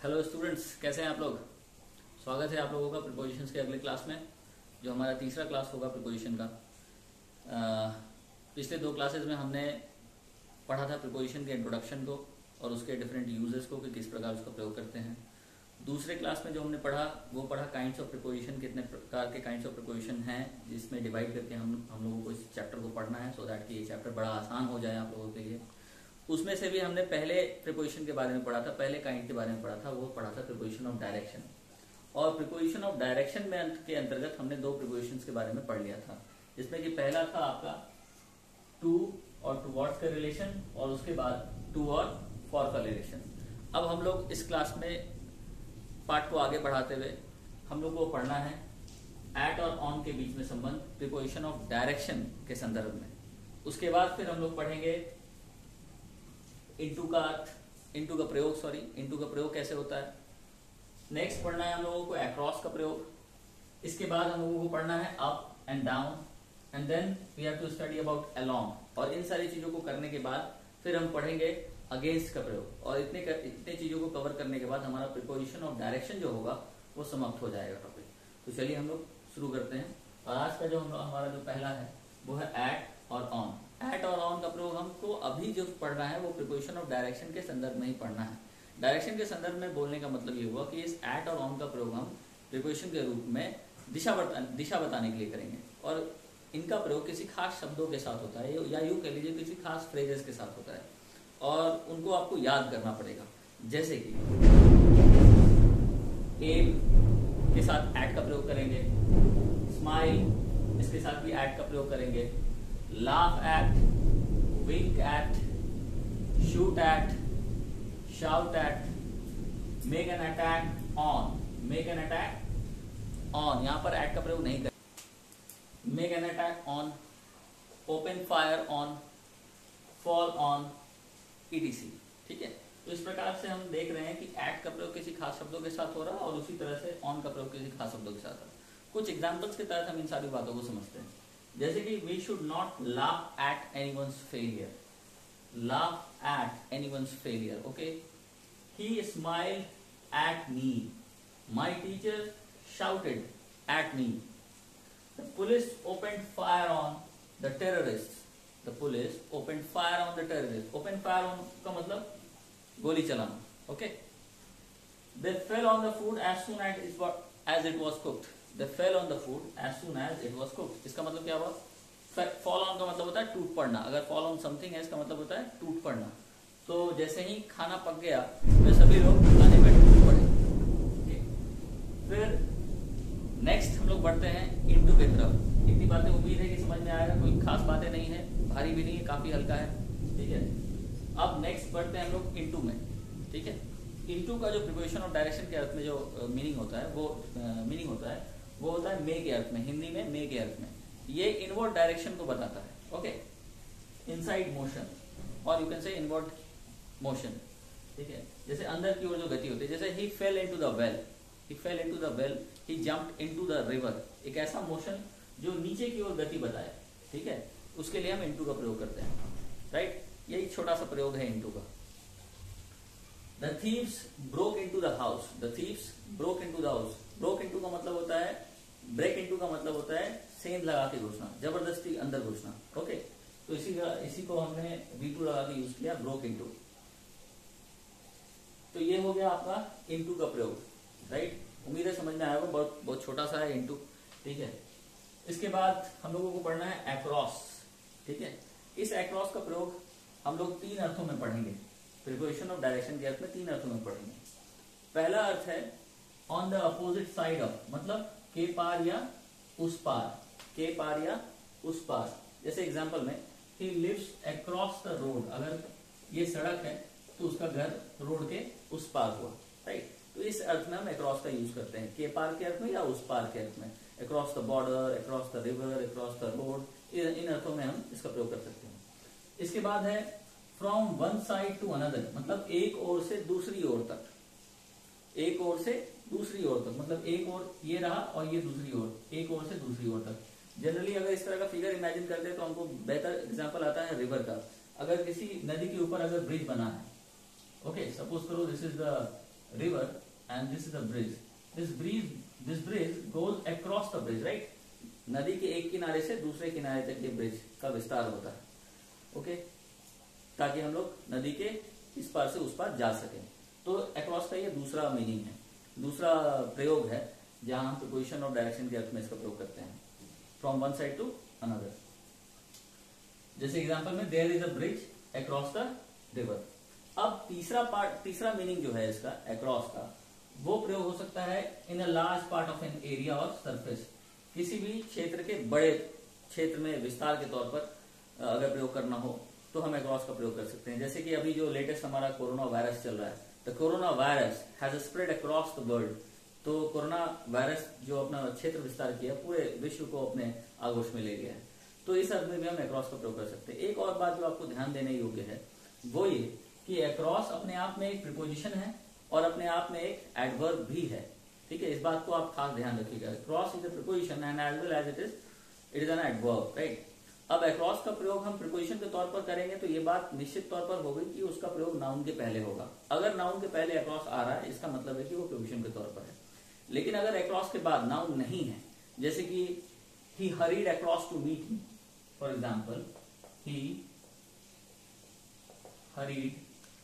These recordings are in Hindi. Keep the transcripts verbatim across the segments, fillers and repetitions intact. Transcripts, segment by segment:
हेलो स्टूडेंट्स, कैसे हैं आप लोग। स्वागत है आप लोगों का प्रीपोजिशंस के अगले क्लास में, जो हमारा तीसरा क्लास होगा प्रीपोजिशन का। आ, पिछले दो क्लासेस में हमने पढ़ा था प्रीपोजिशन के इंट्रोडक्शन को और उसके डिफरेंट यूजेस को कि किस प्रकार उसका प्रयोग करते हैं। दूसरे क्लास में जो हमने पढ़ा वो पढ़ा काइंड्स ऑफ प्रीपोजिशन, कितने प्रकार के काइंड्स ऑफ प्रीपोजिशन हैं, जिसमें डिवाइड करके हम हम लोगों को इस चैप्टर को पढ़ना है, सो दैट कि ये चैप्टर बड़ा आसान हो जाए आप लोगों के लिए। उसमें से भी हमने पहले प्रीपोजिशन के बारे में पढ़ा था, पहले काइंड के बारे में पढ़ा था, वो पढ़ा था प्रीपोजिशन ऑफ डायरेक्शन। और प्रीपोजिशन ऑफ डायरेक्शन में के अंतर्गत हमने दो प्रीपोजिशंस के बारे में पढ़ लिया था, जिसमें कि पहला था आपका टू और टुवर्ड्स का रिलेशन, और उसके बाद टू और फॉर का रिलेशन। अब हम लोग इस क्लास में पार्ट को आगे बढ़ाते हुए हम लोग को पढ़ना है एट और ऑन के बीच में संबंध प्रीपोजिशन ऑफ डायरेक्शन के संदर्भ में। उसके बाद फिर हम लोग पढ़ेंगे इनटू का अर्थ, इनटू का प्रयोग, सॉरी इनटू का प्रयोग कैसे होता है। नेक्स्ट पढ़ना है हम लोगों को अक्रॉस का प्रयोग। इसके बाद हम लोगों को पढ़ना है up and down, and then we have to study about along. और इन सारी चीजों को करने के बाद फिर हम पढ़ेंगे अगेंस्ट का प्रयोग। और इतने कर, इतने चीजों को कवर करने के बाद हमारा प्रीपोजिशन ऑफ डायरेक्शन जो होगा वो समाप्त हो जाएगा टॉपिक। तो चलिए हम लोग शुरू करते हैं। और आज का जो हम हमारा जो पहला है वो है एट और ऑन। एट और ऑन का प्रयोग हमको अभी जो पढ़ना है वो प्रीपोजिशन ऑफ डायरेक्शन के संदर्भ में ही पढ़ना है। डायरेक्शन के संदर्भ में बोलने का मतलब ये हुआ कि इस एट और ऑन का प्रयोग हम प्रीपोजिशन के रूप में दिशा बता, दिशा बताने के लिए करेंगे। और इनका प्रयोग किसी खास शब्दों के साथ होता है, या यूं कह लीजिए किसी खास फ्रेजेस के साथ होता है, और उनको आपको याद करना पड़ेगा। जैसे कि एम के साथ एट का प्रयोग करेंगे, स्माइल इसके साथ भी एट का प्रयोग करेंगे, laugh at, wink at, shoot at, shout at, make an attack on, make an attack on, यहाँ पर at का प्रयोग नहीं करें। make an attack on, open fire on, fall on, et cetera। ठीक है, तो इस प्रकार से हम देख रहे हैं कि at का प्रयोग किसी खास शब्दों के साथ हो रहा है और उसी तरह से on का प्रयोग किसी खास शब्दों के साथ हो रहा है। कुछ एग्जाम्पल्स के तहत हम इन सारी बातों को समझते हैं। जैसे कि we should not laugh at anyone's failure, laugh at anyone's failure, okay? He smiled at me, my teacher shouted at me, the police opened fire on the terrorists, the police opened fire on the terrorists, open fire on का मतलब गोली चलाना, okay? They fell on the food as soon as it was, as it was cooked, they fell on the food as soon as it was cooked। इसका मतलब क्या हुआ? fall on का मतलब होता है टूट पड़ना। अगर fall on something है इसका मतलब होता है टूट पड़ना। तो जैसे ही खाना पक गया तो सभी लोग खाने में टूट पड़े। okay। फिर नेक्स्ट हम लोग बढ़ते हैं into की तरफ। इतनी बातें उम्मीद है कि समझ में आएगा, कोई खास बातें नहीं है, भारी भी नहीं है, काफी हल्का है। ठीक है, अब नेक्स्ट बढ़ते हैं हम लोग into में। ठीक है, into का जो प्रीपोजिशन ऑफ डायरेक्शन के अर्थ में जो मीनिंग होता है वो मीनिंग होता है वो होता है मे के अर्थ में, हिंदी में मे के अर्थ में। ये इनवर्ड डायरेक्शन को बताता है, ओके, इनसाइड मोशन, और you can say inward motion. ठीक है, जैसे अंदर की ओर जो गति होती है, जैसे he fell into the well, he fell into the well, he jumped into the river. एक ऐसा मोशन जो नीचे की ओर गति बताए, ठीक है, उसके लिए हम इनटू का प्रयोग करते हैं, राइट। यही छोटा सा प्रयोग है इनटू का। The thieves broke into the house. The thieves broke into the house. Broke into का मतलब होता है, break into का मतलब होता है सेंध लगा के घुसना, जबरदस्ती अंदर घुसना। ओके, तो इसी का इसी को हमने V टू लगा के यूज किया, broke into। तो ये हो गया आपका into का प्रयोग, राइट। उम्मीद है समझ में आएगा, बहुत बहुत छोटा सा है into। ठीक है, इसके बाद हम लोगों को पढ़ना है across। ठीक है, इस across का प्रयोग हम लोग तीन अर्थों में पढ़ेंगे। प्रीपोजिशन ऑफ डायरेक्शन के अर्थ में तीन अर्थों में पढ़ेंगे। पहला अर्थ है on the opposite side of, मतलब के पार या उस पार, के पार या उस पार। जैसे एग्जांपल में he lives across the road, अगर ये सड़क है तो उसका घर रोड के उस पार हुआ, राइट। तो इस अर्थ में हम अक्रॉस का यूज करते हैं, के पार के अर्थ में या उस पार के अर्थ में। Across the border, across the river, across the road, इन अर्थों में हम इसका प्रयोग कर सकते हैं। इसके बाद है from one side to another, मतलब एक ओर से दूसरी ओर तक, एक ओर से दूसरी ओर तक, मतलब एक ओर ये रहा और ये दूसरी ओर, एक ओर से दूसरी ओर तक। जनरली अगर इस तरह का फिगर इमेजिन करते हैं तो हमको बेहतर एग्जांपल आता है रिवर का। अगर किसी नदी के ऊपर अगर ब्रिज बना है, ओके, सपोज करो this is the river and this is a bridge. This bridge this bridge goes across the bridge, right? नदी के एक किनारे से दूसरे किनारे तक ये ब्रिज का विस्तार होता है, ओके, ताकि हम लोग नदी के इस पार से उस पार जा सकें। तो अक्रॉस का ये दूसरा मीनिंग है, दूसरा प्रयोग है जहां हम प्रीपोजिशन और डायरेक्शन के अर्थ में इसका प्रयोग करते हैं, from one side to another. जैसे एग्जांपल में there is a bridge across the river. अब तीसरा पार्ट, तीसरा मीनिंग जो है इसका अक्रॉस का, वो प्रयोग हो सकता है in a large part of an area और सरफेस। किसी भी क्षेत्र के बड़े क्षेत्र में विस्तार के तौर पर अगर प्रयोग करना हो तो हम अक्रॉस का प्रयोग कर सकते हैं। जैसे कि अभी जो लेटेस्ट हमारा कोरोना वायरस चल रहा है, the corona virus has spread across the world. तो कोरोना वायरस जो अपना क्षेत्र विस्तार किया, पूरे विश्व को अपने आगोश में ले गया है। तो इस अर्थ में भी हम अक्रॉस का प्रयोग कर सकते हैं। एक और बात जो आपको ध्यान देने योग्य है वो ये कि अक्रॉस अपने आप में एक प्रीपोजिशन है और अपने आप में एक एडवर्ब भी है, ठीक है। इस बात को आप खास ध्यान रखिएगा। Across is a preposition and as well as it is it is an adverb, right. अब अक्रॉस का प्रयोग हम प्रीपोजिशन के तौर पर करेंगे तो ये बात निश्चित तौर पर होगी कि उसका प्रयोग नाउन के पहले होगा। अगर नाउन के पहले अक्रॉस आ रहा है इसका मतलब है कि वो प्रीपोजिशन के तौर पर है। लेकिन अगर अक्रॉस के बाद नाउन नहीं है, जैसे कि he hurried across to meet me, for example he hurried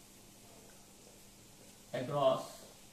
across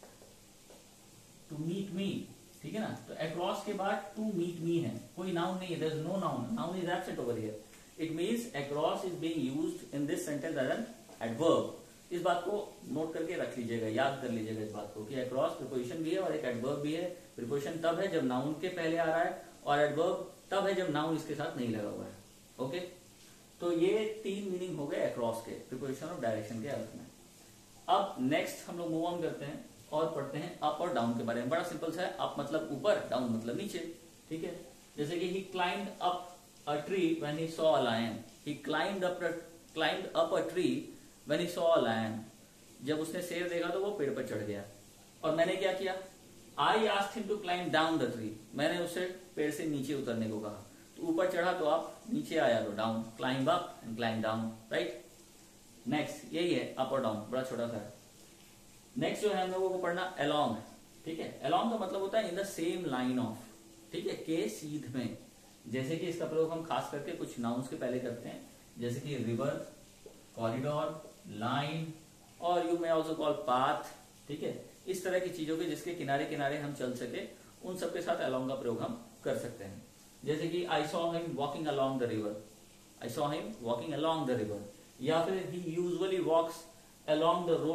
to meet me, ठीक है ना। तो अक्रॉस के बाद टू मीट मी है, कोई नाउन नहीं है, there is no noun, noun is absent over here. It means across is being used in this sentence as an adverb. इस बात को नोट करके रख लीजिएगा, याद कर लीजिएगा इस बात को कि अक्रॉस प्रीपोजिशन भी है और एक एडवर्ब भी है। प्रीपोजिशन तब है जब नाउन के पहले आ रहा है और एडवर्ब तब है जब नाउन इसके साथ नहीं लगा हुआ है, ओके। तो ये तीन मीनिंग हो गए अक्रॉस के, प्रीपोजिशन और डायरेक्शन के अर्थ में। अब नेक्स्ट हम लोग मूव ऑन करते हैं और पढ़ते हैं अप और डाउन के बारे में। बड़ा सिंपल सा है, अप मतलब ऊपर, डाउन मतलब नीचे, ठीक है। जैसे कि he climbed up a tree when he saw a lion. He climbed up climbed up a tree when he saw a lion. जब उसने शेर देखा तो वो पेड़ पर चढ़ गया। और मैंने क्या किया, I asked him to climb down the tree. मैंने उससे पेड़ से नीचे उतरने को कहा। तो ऊपर चढ़ा तो आप, नीचे आया तो down, climb up and climb down, right. Next यही है अप और डाउन, बड़ा छोटा सा है। नेक्स्ट जो है हम लोगों को पढ़ना अलोंग, ठीक है। अलोंग का मतलब होता है in the same line of, ठीक है, के सीध में। जैसे कि इसका प्रयोग हम खास करके कुछ नाउन्स के पहले करते हैं, जैसे कि रिवर, कॉरिडोर, लाइन और you may also call path, ठीक है। इस तरह की चीजों के जिसके किनारे किनारे हम चल सके, उन सबके साथ अलोंग का प्रयोग हम कर सकते हैं। जैसे कि I saw him walking along the river, I saw him walking along the river. या फिर he usually walks along the road